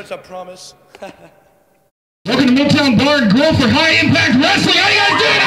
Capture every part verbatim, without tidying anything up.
minutes, I promise. Welcome to Midtown Bar Grill for High Impact Wrestling. How you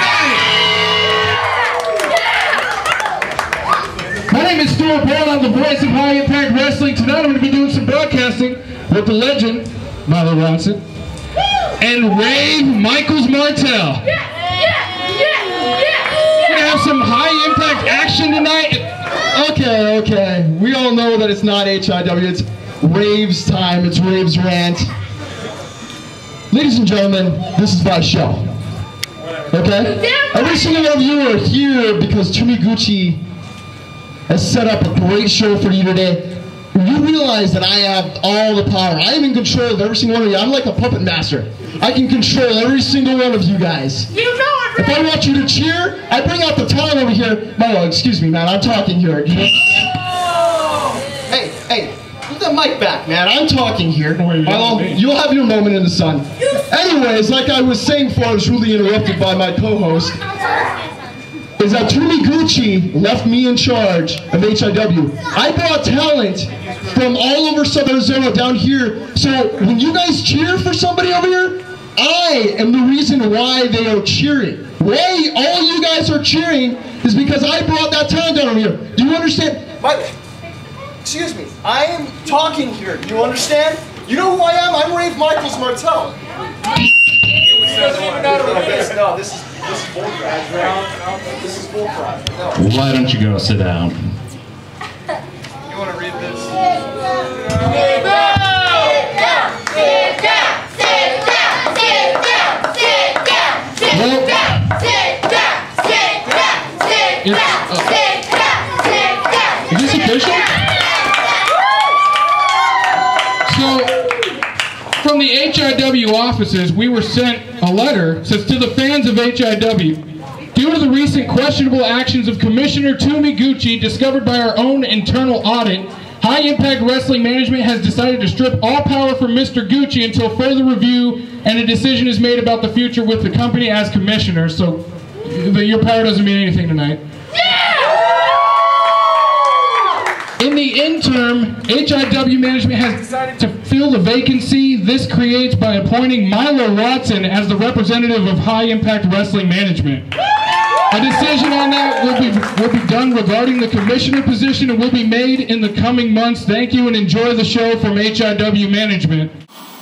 guys doing tonight? My name is Stuart Brown. I'm the voice of High Impact Wrestling. Tonight I'm going to be doing some broadcasting with the legend, Milo Ronson, and Rave Michaels Martel. Yeah, yeah, yeah, yeah. We're going to have some high impact action tonight. Okay, okay. We all know that it's not H I W. It's Rave's time. It's Rave's rant. Ladies and gentlemen, this is my show. Okay? Every single one of you are here because Tumiguchi has set up a great show for you today. You realize that I have all the power. I am in control of every single one of you. I'm like a puppet master. I can control every single one of you guys. You know it, If I want you to cheer, I bring out the talent over here. Milo, excuse me, man. I'm talking here. You know? Hey, hey. Put the mic back, man. I'm talking here. Milo, you'll have your moment in the sun. Anyways, like I was saying before I was rudely interrupted by my co-host, is that Tumiguchi left me in charge of H I W. I brought talent from all over Southern Arizona down here, so when you guys cheer for somebody over here, I am the reason why they are cheering. Why all you guys are cheering is because I brought that talent down over here. Do you understand? My, excuse me, I am talking here. Do you understand? You know who I am? I'm Rave Michaels Martel. No, this is this is bull crap. This is bull crap. No. Why don't you go sit down? You want to read this? Sit down! Sit down! Sit down! Sit down! Sit down! Sit down! Sit down! Sit down! Sit down! Sit down! Sit down! Sit down! Is this official? So, from the H I W offices, we were sent a letter, says to the fans of H I W, due to the recent questionable actions of Commissioner Tumiguchi discovered by our own internal audit, High Impact Wrestling Management has decided to strip all power from Mister Gucci until further review and a decision is made about the future with the company as commissioner. So, the, your power doesn't mean anything tonight. In the interim, H I W management has decided to fill the vacancy this creates by appointing Milo Watson as the representative of High Impact Wrestling Management. A decision on that will be, will be done regarding the commissioner position and will be made in the coming months. Thank you and enjoy the show from H I W management.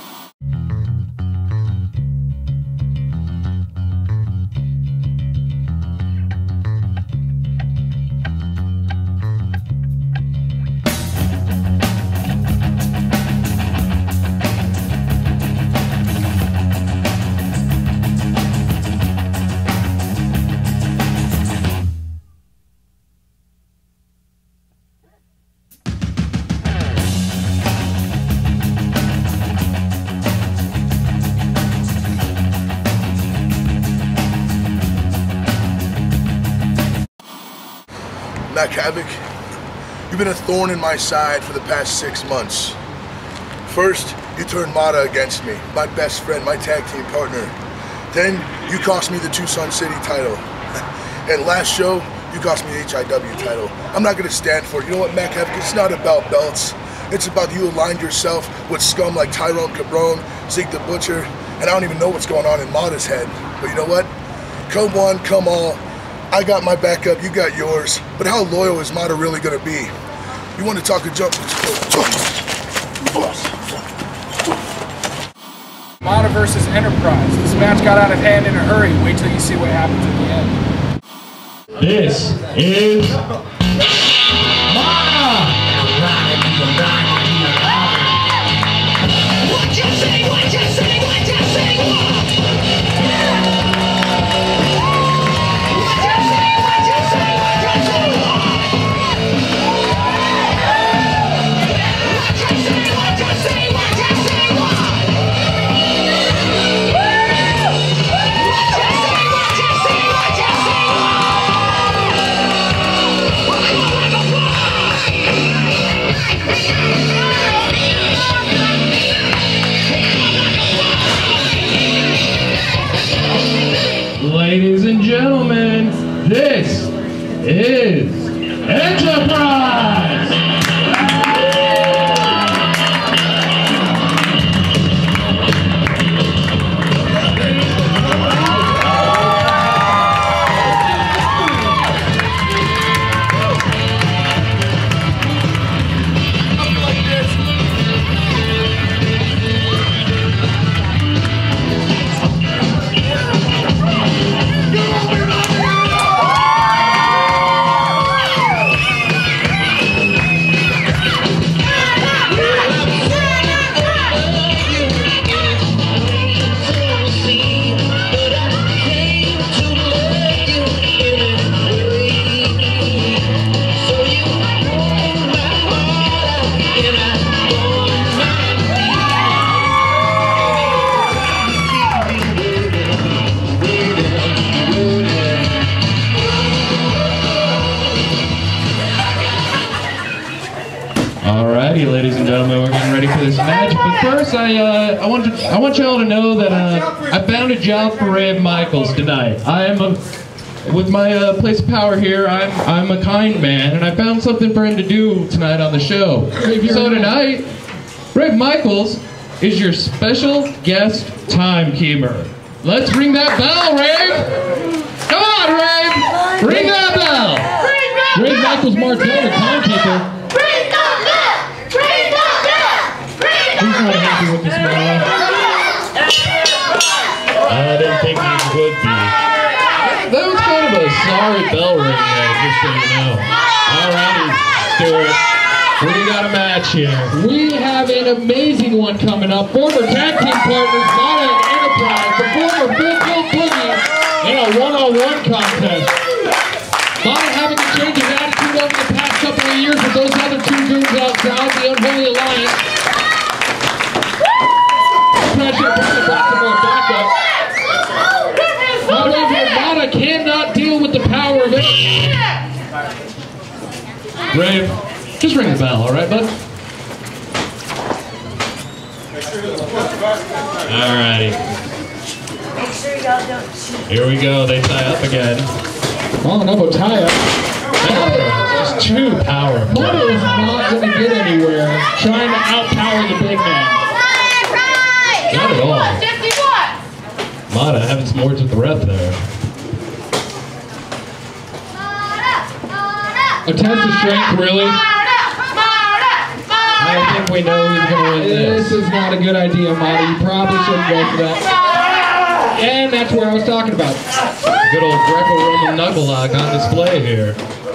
Mac Havoc, you've been a thorn in my side for the past six months. First, you turned MADA against me, my best friend, my tag team partner. Then, you cost me the Tucson City Title. And last show, you cost me the H I W title. I'm not gonna stand for it. You know what, Mac Havoc, it's not about belts. It's about you aligned yourself with scum like Tyrone Cabron, Zeke the Butcher, and I don't even know what's going on in MADA's head. But you know what? Come one, come all. I got my backup, you got yours. But how loyal is MADA really gonna be? You want to talk a jump? MADA versus Entapryze. This match got out of hand in a hurry. Wait till you see what happens at the end. This is MADA! What you say, what you say, what you say, what? Ladies and gentlemen, this is Entapryze! Alrighty, ladies and gentlemen, we're getting ready for this match. But first, I uh, I want to, I want y'all to know that uh, I found a job for Ray Michaels tonight. I am a, with my uh, place of power here. I'm I'm a kind man, and I found something for him to do tonight on the show. So tonight, Ray Michaels is your special guest timekeeper. Let's ring that bell, Ray! Come on, Ray! Ring that bell! Ray Michaels Martel, the timekeeper. He's not happy with this man. I didn't think he would be. That was kind of a sorry bell ring there, just so you know. Alrighty, Stuart. We got a match here. We have an amazing one coming up. Former tag team partners, MADA and Entapryze, the former Big Bill Boogie in a one-on-one contest. MADA having to change his attitude over the past couple of years with those other two goons outside, the Unholy Alliance. Pressure from the Baltimore backup. However, MADA cannot deal with the power of it. Ray, just ring the bell, alright, bud? Alrighty. Here we go, they tie up again. Oh, no, tie up. That's just too powerful. MADA is not going to get anywhere trying to outpower the big man. Not at all. MADA having some words with the ref there. A test of strength, really? I don't think we know who's going to win this. This is not a good idea, MADA. You probably shouldn't go for that. And that's where I was talking about. Good old Greco-Roman knuckle lock on display here.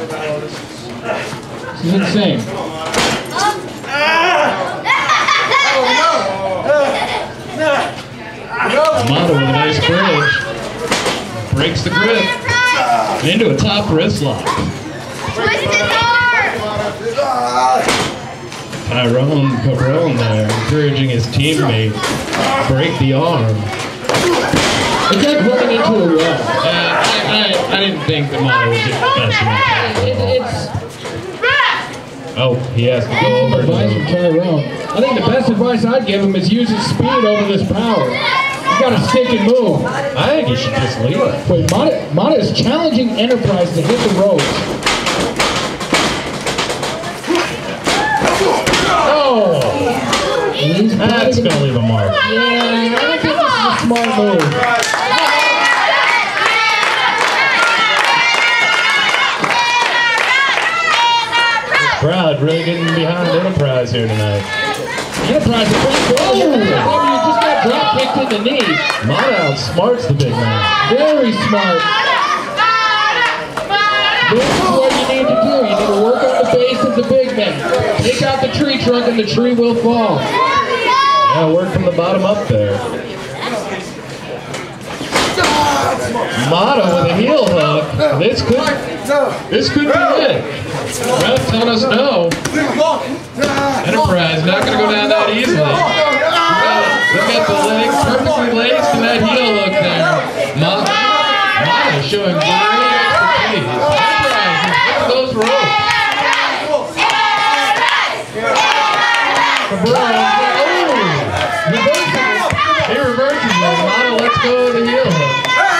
This is insane. MADA with a nice bridge. Breaks the grip. And into a top wrist lock. Tyrone Cabron there, encouraging his teammate to break the arm. It's like running into a wall. Yeah, I, I, I didn't think that MADA would get the best of that. Oh, he has to go over Advice from to Tyrone. I think the best advice I'd give him is use his speed over this power. You gotta stick and move. I think he should just leave it. Wait, MADA, MADA is challenging Entapryze to hit the ropes. Oh! He's That's gonna, gonna leave a mark. Yeah, I don't think this is a smart move. Crowd really getting behind Entapryze here tonight. Entapryze is pretty cool. Oh, you just got drop kicked in the knee. MADA outsmarts the big man. Very smart. This is what you need to do. You need to work on the base of the big man. Take out the tree trunk and the tree will fall. Yeah, work from the bottom up there. MADA with a heel hook. This could, this could be it. Ref telling us no. Entapryze not going to go down that easily. Look at the legs, perfectly laced and that heel hook there. MADA, MADA showing great expertise. Entapryze is hitting those ropes. He reverses it. MADA lets go of the heel hook.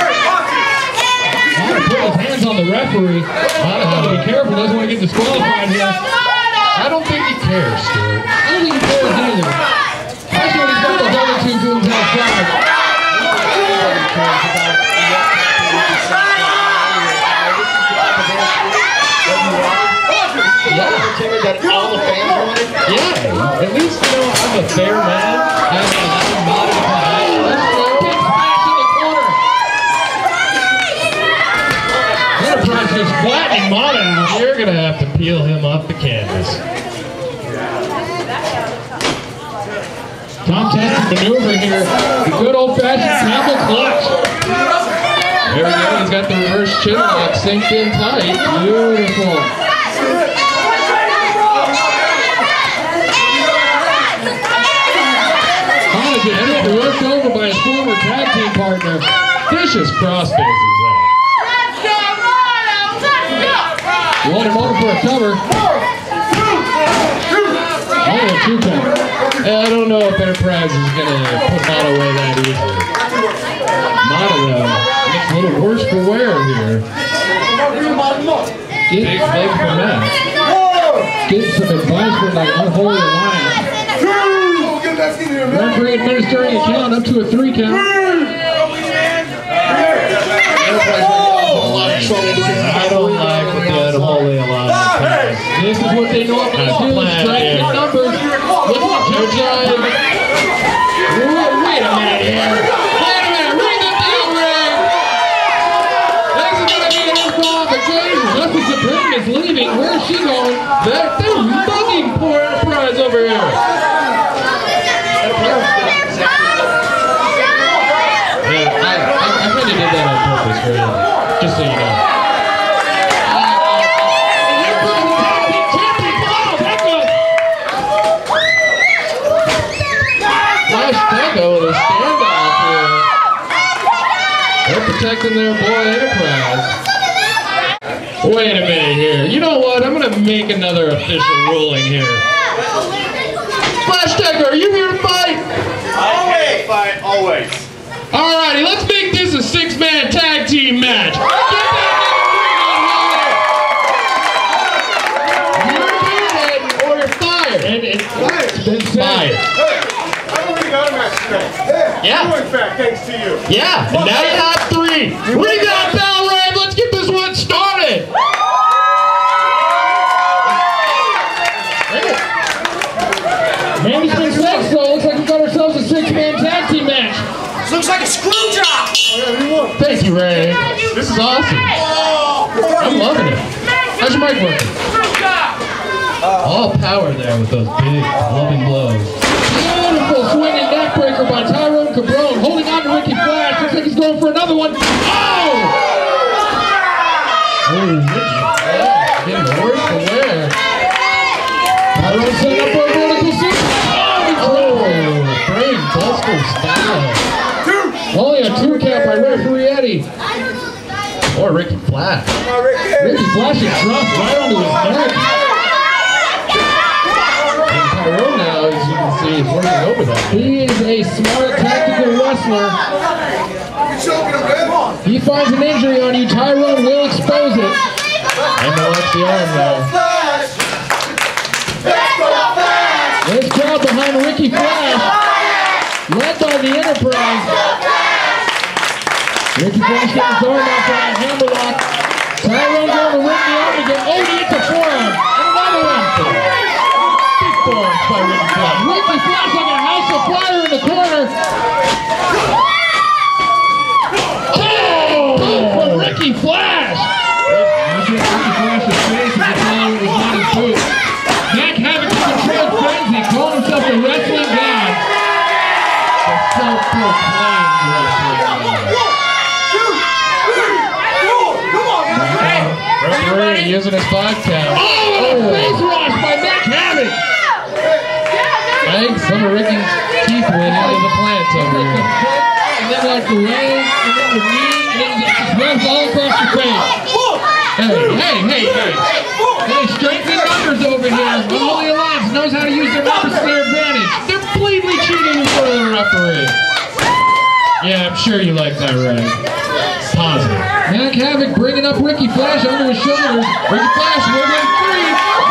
MADA put his hands on the referee. MADA has to be careful. Doesn't want to get disqualified here. I don't think he cares, Stuart. I don't think he cares either. Especially when he's got those other two goons outside. Yeah. That all the fans wanted? Yeah, at least, you know, I'm a fair man. I mean, I'm a modern guy. Let's go. Big smash in the corner. Entapryze is flattening MADA out. You're going to have to peel him off the canvas. Tom testing maneuver here. The good old-fashioned camel clutch. There we go. He's got the reverse chin lock synced in tight. Beautiful. MADA worked over by his former tag team partner. Vicious cross faces there. You want him over for a cover. I don't know if Entapryze is gonna put MADA away that easily. MADA though, looks a little worse for wear here. Big leg for Matt. Getting some advice from the Unholy Alliance. Referee administering a count up to a three count. I don't like what the Unholy Alliance has. This is what they normally do, strike the numbers. Look at the drive. Wait a minute here. Wait a minute, ring the bell, ring! This is going to be an improvisation. Justice Supreme is leaving. Where's she going? They're, they're mugging poor Entapryze over here. Yeah, I, I, I kind of did that on purpose for you. Just so you know. FlashTeca with a standoff here. They're protecting their boy Entapryze. Wait a minute here. You know what? I'm gonna make another official ruling here. FlashTeca, are you here to fight? Always fight, always. Alrighty, let's make this a six-man tag team match. Get that in the ring on here. You're doing it or you're fired. And it's been fired. Yeah. In fact, thanks to you. Yeah, and now you have three. We got bell rave. Let's get this one started. Management says so. Looks like we got ourselves a six-man tag team match. This looks like a screw job. Thank you, Ray. This is awesome. I'm loving it. How's your mic working? All power there with those big, loving blows. Beautiful swinging neck breaker by Tyrone Cabron, holding on to Ricky Flash. Looks like he's going for another one. Oh! Oh, Ricky Flash getting worse than there. Tyrone setting up for a vertical super. Oh, brain buster style. Only a two count by referee Eddie. Or Ricky Flash. Ricky Flash is dropped right onto his neck. Tyrone now, as you can see, is working over that. He is a smart tactical wrestler. He finds an injury on you, Tyrone will expose it. And watch the arm now. This crowd behind Ricky Flash, led by the Entapryze. Ricky Flash getting his arm off on a hammerlock. Tyrone going to rip the arm again. Oh, he hits a forearm. And another one. By Ricky Flash. Ricky Flash like a house of fire in the corner. Oh! From Ricky Flash! Ricky Flash's face at the time was not his boot. Mac Havoc in controlled frenzy, called himself a wrestling god. A self-proclaimed wrestling god. Referee using his five count. Oh! Face rush by Mac Havoc! Some of Ricky's teeth went into the plants over here. And then like the leg, and then the knee, and then it just runs all across your face. Hey, hey, hey, hey. Hey, strength in numbers over here. Unholy Alliance knows how to use their numbers to their advantage. They're blatantly cheating in front of the referee. Yeah, I'm sure you like that, Ray. Positive. Mac Havoc bringing up Ricky Flash onto his shoulders. Ricky Flash, we're going free.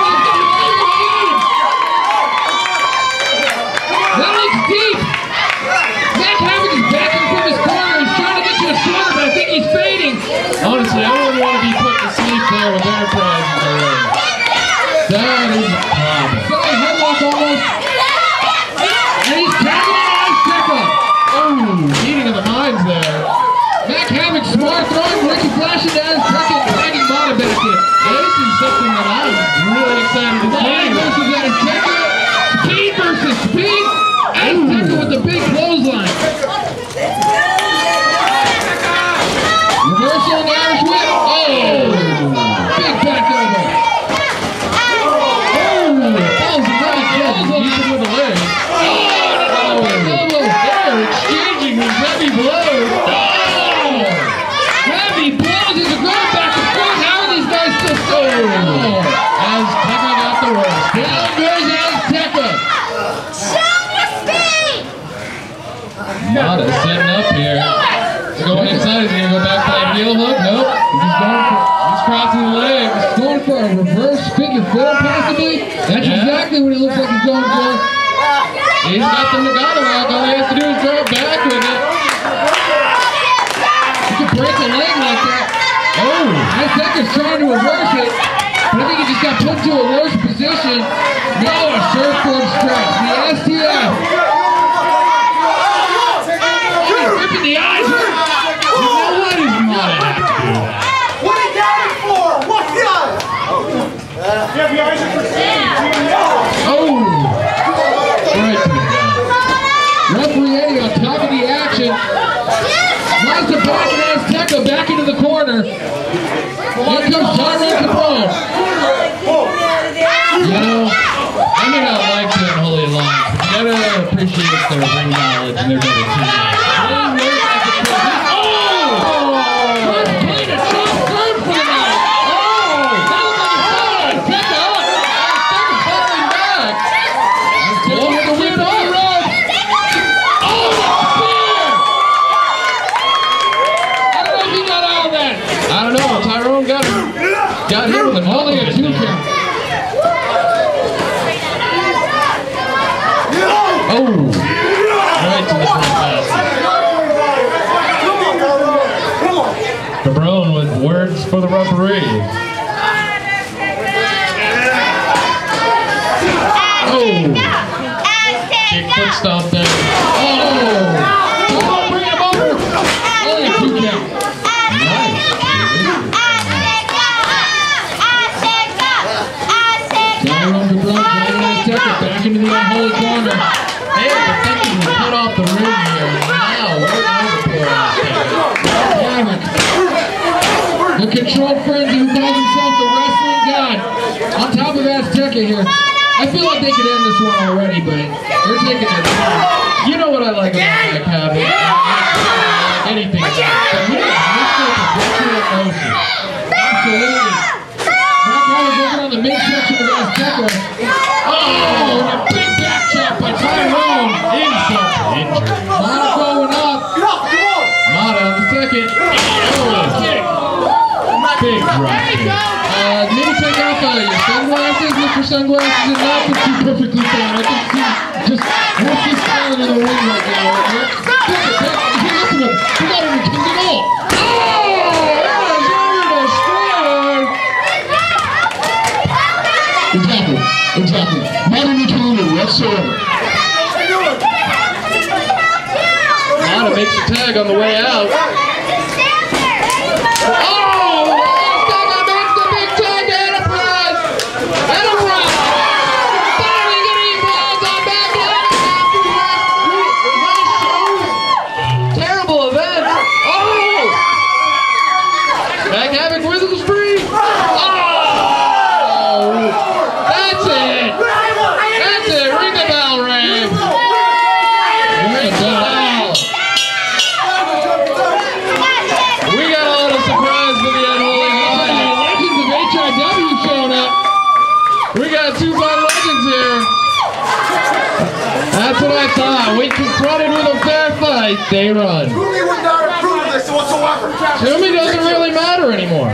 That looks deep! Mac Havoc is backing from his corner. He's trying to get to his shoulder, but I think he's fading. Honestly, I wouldn't want to be put to sleep there with Entapryze in the ring. That is a problem. Sorry, headlock almost. And he's tagging it on FlashTeca. Oh, meeting of the minds there. Mac Havoc smart throwing Ricky Flash into his second, tagging MADA back in. Yeah, this is something that I'm really excited to see. Versus Entapryze. Speed versus speed. Entapryze with the big clothesline. Reversal and Irish whip. Oh! Big back over. Oh! Falls another kill. He's him with a leg. Oh! Elbow. They're exchanging with heavy blows. Oh! Heavy blows as it goes back and forth. that? Is he gonna go back for that heel hook? Nope. He's going for, he's crossing the legs. He's going for a reverse figure four, possibly. That's yeah. exactly what it looks like he's going for. He's got the Madonna lock. All he has to do is drop back with it. He could break a leg like that. Oh, Azteca's trying to reverse it, but I think he just got put to a worse position. Now a surfboard stretch. The S T F. Ripping the eyes out. You know what is MADA have to do that? What are you down for? What's the other? Yeah, the eyes are for Oh! Right to the gun. Referee Eddie on top of the action. Mazda back and Azteca back into the corner. Here comes Tyrone Capone. You know, I may not like the Unholy Alliance, but you gotta appreciate their ring knowledge and their dedication. Got hit with an only a two count. Oh! Right to the front pass. Cabron with words for the referee. Oh! Big foot stomp there. Oh! Oh, bring him over! Only a two count. Nice. Back into the unholy corner. Hey, the Texans were put off the ring here. Now, we're going to the control frenzy who calls himself the wrestling god. On top of Azteca here. I feel like they could end this one already, but they're taking their time. You know what I like about Mike Havoc? Anything about it. But he is Mister Perpetual Motion. Absolutely. Mike Havoc working on the midsection of Azteca. Oh, and a big back chop by Tyrone. Insult to injury. MADA going up. MADA on the second. Oh, kick. Big right. Uh, maybe take off uh, your sunglasses. Mister Sunglasses and not look too perfectly fine. I think he's just what's he standing in the ring right now. He got him. He got him in King of all. Oh, that is over the square. Exactly. Exactly. MADA Nikita whatsoever. MADA makes a tag on the way out. Oh! Azteca makes the big tag to Entapryze! Entapryze! Finally getting balls on back in. Terrible event. Oh! Back Havoc whistles free. Oh! That's it! That's it! Ring the bell, Ray! Ring the bell! We got a little surprise for the Unholy Alliance. Legends of H I W showing up. We got Tucson legends here. That's what I thought. We confronted with a fair fight, they run. Toomey would not approve of this whatsoever. Toomey doesn't really matter anymore.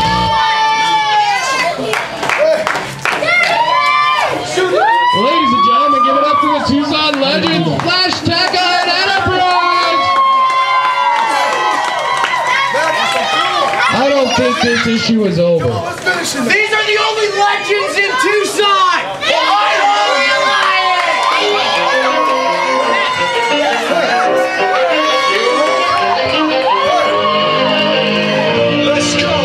Ladies and gentlemen, give it up to the Tucson legends, FlashTeca and Entapryze! I don't think this issue is over. These are the only legends in Tucson! The Unholy Alliance! Let's go!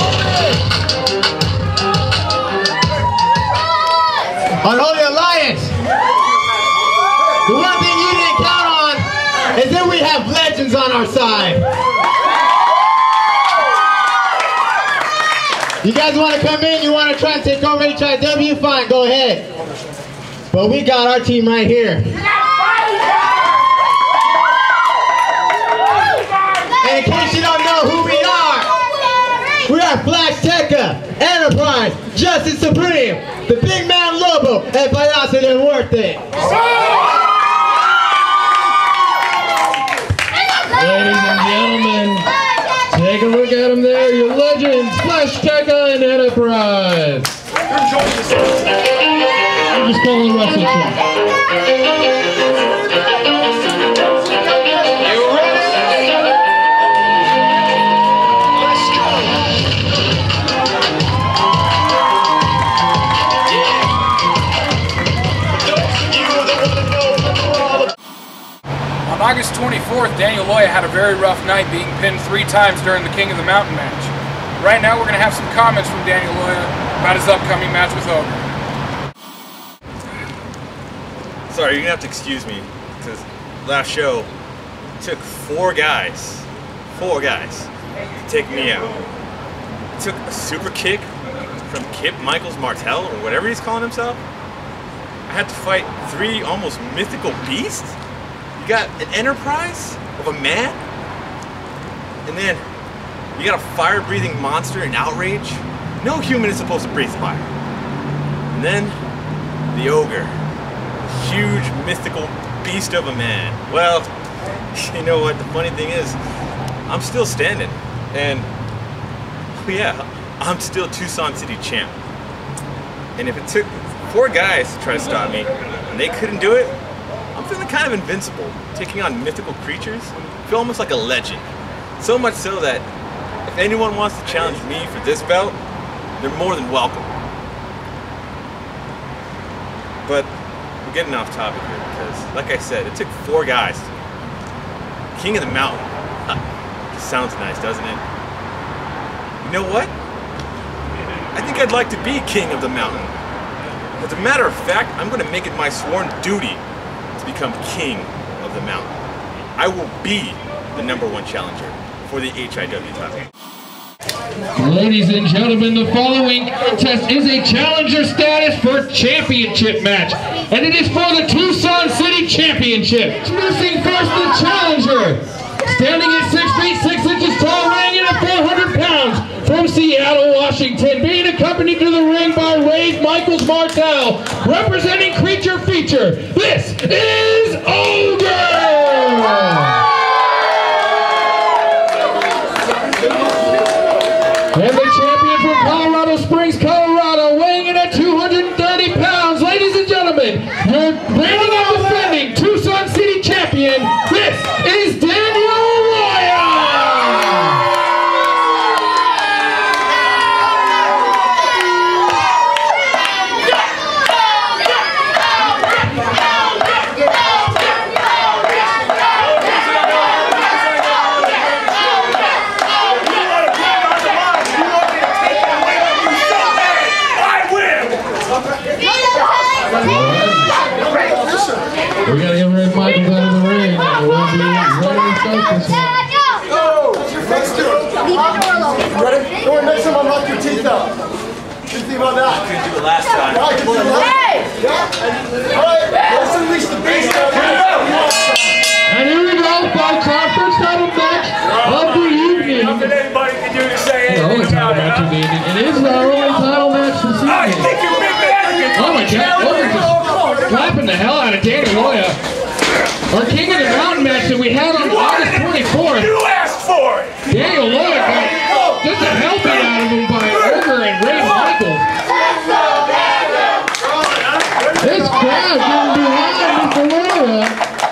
Unholy Alliance! The one thing you didn't count on is that we have legends on our side. You guys want to come in, you want to try and take over H I W, fine, go ahead. But we got our team right here. And in case you don't know who we are, we are FlashTeca, Entapryze, Justice Supreme, the Big Man Lobo, and Payaso didn't worth it. Ladies and gentlemen, Entapryze. I'm just calling the wrestling show. On August twenty-fourth, Daniel Loya had a very rough night, being pinned three times during the King of the Mountain match. Right now, we're going to have some comments from Daniel Loya about his upcoming match with Ogre. Sorry, you're going to have to excuse me, because last show it took four guys, four guys, to take me out. It took a super kick from Kip Michaels Martel, or whatever he's calling himself. I had to fight three almost mythical beasts. You got an Entapryze of a man, and then you got a fire-breathing monster in Outrage. No human is supposed to breathe fire. And then the Ogre, huge mythical beast of a man. Well, you know what? The funny thing is, I'm still standing, and oh yeah, I'm still Tucson City champ. And if it took four guys to try to stop me, and they couldn't do it, I'm feeling kind of invincible. Taking on mythical creatures, I feel almost like a legend. So much so that if anyone wants to challenge me for this belt, they're more than welcome. But we're getting off topic here because, like I said, it took four guys. King of the Mountain. Huh. Sounds nice, doesn't it? You know what? I think I'd like to be King of the Mountain. As a matter of fact, I'm going to make it my sworn duty to become King of the Mountain. I will be the number one challenger for the H I W title. Ladies and gentlemen, the following contest is a challenger status for championship match, and it is for the Tucson City Championship. Introducing first the challenger, standing at six feet six inches tall, weighing in at four hundred pounds, from Seattle, Washington, being accompanied to the ring by Ray Michaels Martel, representing Creature Feature. This is Ogre! And the champion from Colorado Springs, Colorado, weighing in at two hundred thirty pounds. Ladies and gentlemen, your reigning and defending Tucson City champion, this is Daniel Loya! We gotta get Ray Michaels out of the ring. We'll be ready to start this one. Go! What's your face do? Leave the door alone. Ready? Go and make someone knock your teeth out. What do you think about that? I couldn't do it last time. Yeah, I can do that. Hey! Yeah? Alright, let's unleash the beast out here. And here we go, folks. Our first title match of the evening. Nothing anybody can do to say Our only anything title about match of it. the evening. It is our only title match this Oh, you evening. think you're big man? Oh my God! Ogre just slapping the hell out of Daniel Loya. Our King of the Mountain match that we had on August twenty-fourth. You asked for it! Daniel Loya got just a hell beat out of him by Ogre and Ray Michaels. This crowd getting behind Mister Loya.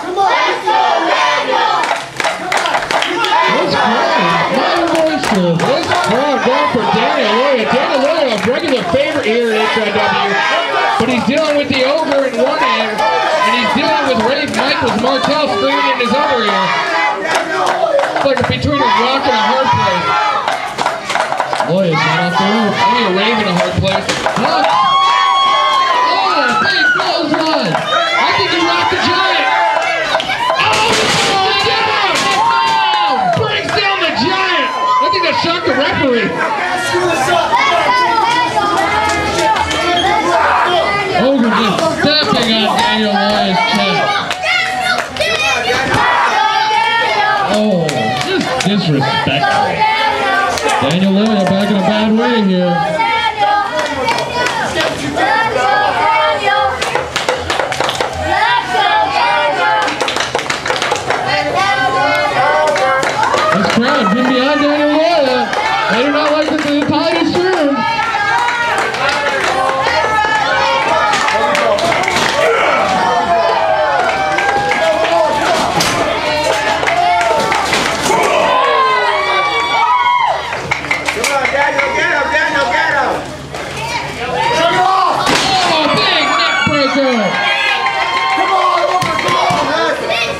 This crowd, my boisterous. This crowd going for Daniel Loya. Daniel Loya, a regular favorite here at H I W, but he's dealing with the Ogre in one hand, and he's dealing with Ray Michaels Martel screaming in his other ear. It's like between a rock and a hard place. Loya's not off the roof. Only a rave in a hard place. Huh? Oh, big close one. I think he rocked the giant. Oh, down! Down! Brings down the giant. I think that shocked the referee. Screw this up. Ogre just stepping on Daniel Loya's chest. Oh, just disrespectful. Daniel Loya back in a bad way here. This crowd getting behind Daniel Loya. They do not like the, the tide is turned. Jacob. Come on, Ogre, come on, man.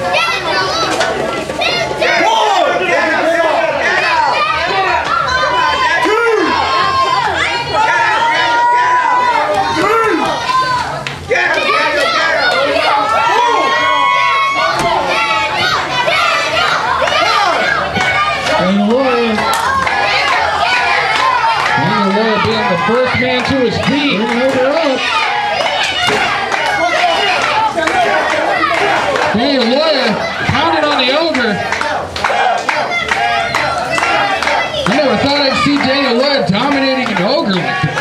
First man to his feet. Over up. Daniel Loya pounded on the Ogre. I never thought I'd see Daniel Loya dominating an Ogre like this.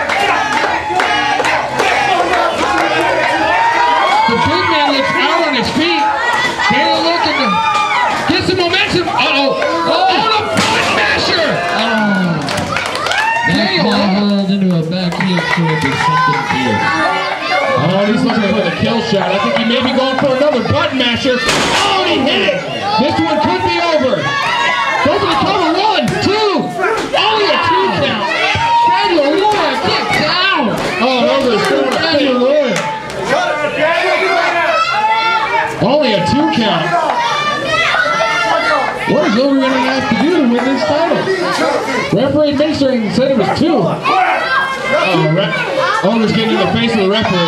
The big man looks out on his feet. Daniel looking to get some momentum. Uh-oh. Oh, the butt masher. Oh. Daniel hauled into a back heel trip is something fierce. Oh, he's looking for the kill shot. I think he may be going for another button masher. Oh, he hit it! This one could be over. Go for the cover. One, two. Only a two count. Daniel Loya gets down. Oh, over the Daniel Loya. Only a two count. What is Ogre going to have to do to win this title? Referee administering said it was two. Oh, re Ogre's getting in the face of the referee.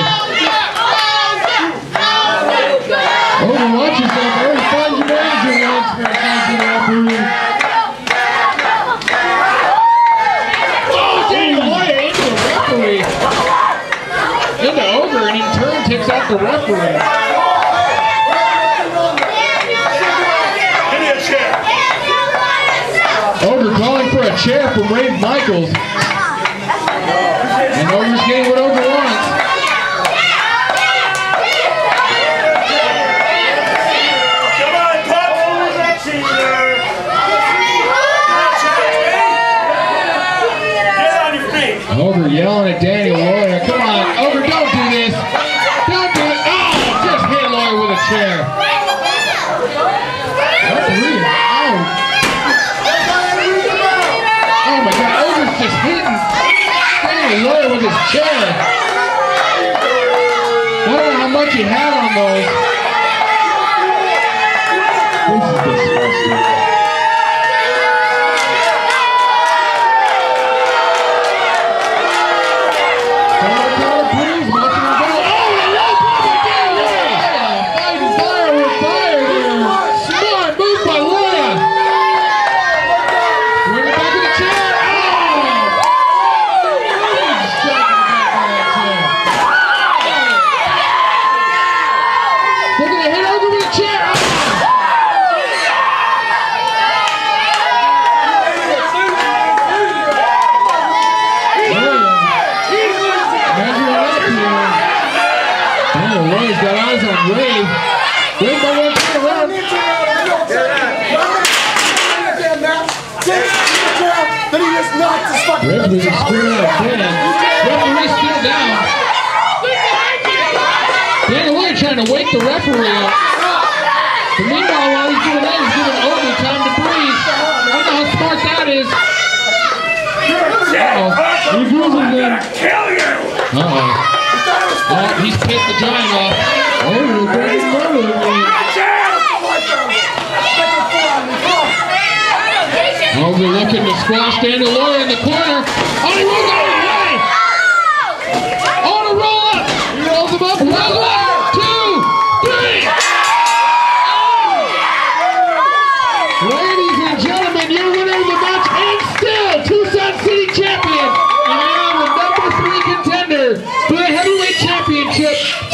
Ogre, watch yourself. I already find your manager once for attacking the referee. Oh, Daniel Loya into the referee. Into Ogre, and in turn takes out the referee. Ogre calling for a chair from Ray Michaels. And Ogre's getting what Ogre wants. Come on, Pop! Get on your feet! Ogre yelling at Daniel Loya. Come on, Ogre, don't do this. Don't do it. Oh, just hit Loya with a chair. Referee is out. Oh my God, Ogre's just hitting Daniel Loya with his chair. I don't know how much he had on those. This is disgusting. Counter, counter, please. Watching him go. Oh, the low blow by Daniel Loya. Fighting fire with fire here. Smart move by Loya. Bring it back to the chair. They're going to hit Ogre with a chair. Oh. Measuring up here. Oh, Ray's got eyes on Ray. Ray might want to turn around. Referee is screwing up Dan. Referee's still down. Daniel Loya trying to wake the referee up. But meanwhile, while he's doing that, he's giving Ogre time to breathe. I don't know how smart that is. Uh-oh. He's losing them. Uh-oh. Oh, he's pissed the giant off. Ogre doesn't murder me. Ogre looking to squash Daniel Loya in the corner. Oh, he rolls out of the way. Oh, to roll up. He rolls him up. Rolls him up. Two, three. Ladies and gentlemen, your winner of the match and still Tucson City Champion. And now the number three contender for the heavyweight championship.